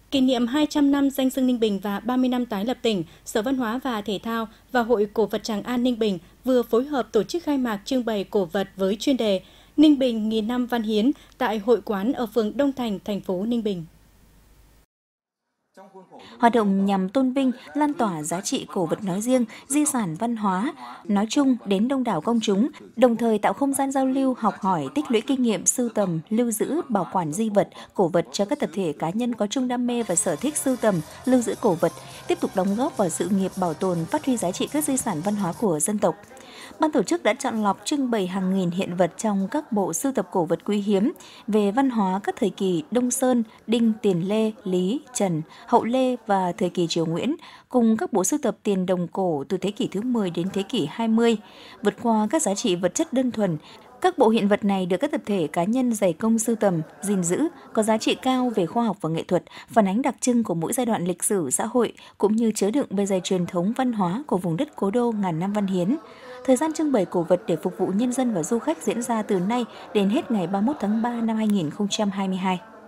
Kỷ niệm 200 năm danh xưng Ninh Bình và 30 năm tái lập tỉnh, Sở Văn hóa và Thể thao và Hội Cổ vật Tràng An Ninh Bình vừa phối hợp tổ chức khai mạc trưng bày cổ vật với chuyên đề Ninh Bình nghìn năm văn hiến tại hội quán ở phường Đông Thành, thành phố Ninh Bình. Hoạt động nhằm tôn vinh, lan tỏa giá trị cổ vật nói riêng, di sản văn hóa nói chung đến đông đảo công chúng, đồng thời tạo không gian giao lưu, học hỏi, tích lũy kinh nghiệm, sưu tầm, lưu giữ, bảo quản di vật, cổ vật cho các tập thể cá nhân có chung đam mê và sở thích sưu tầm, lưu giữ cổ vật, tiếp tục đóng góp vào sự nghiệp bảo tồn, phát huy giá trị các di sản văn hóa của dân tộc. Ban tổ chức đã chọn lọc trưng bày hàng nghìn hiện vật trong các bộ sưu tập cổ vật quý hiếm về văn hóa các thời kỳ Đông Sơn, Đinh, Tiền Lê, Lý, Trần, Hậu Lê và thời kỳ Triều Nguyễn, cùng các bộ sưu tập tiền đồng cổ từ thế kỷ thứ 10 đến thế kỷ 20. Vượt qua các giá trị vật chất đơn thuần, các bộ hiện vật này được các tập thể cá nhân dày công sưu tầm, gìn giữ, có giá trị cao về khoa học và nghệ thuật, phản ánh đặc trưng của mỗi giai đoạn lịch sử xã hội, cũng như chứa đựng bề dày truyền thống văn hóa của vùng đất cố đô ngàn năm văn hiến. Thời gian trưng bày cổ vật để phục vụ nhân dân và du khách diễn ra từ nay đến hết ngày 31 tháng 3 năm 2022.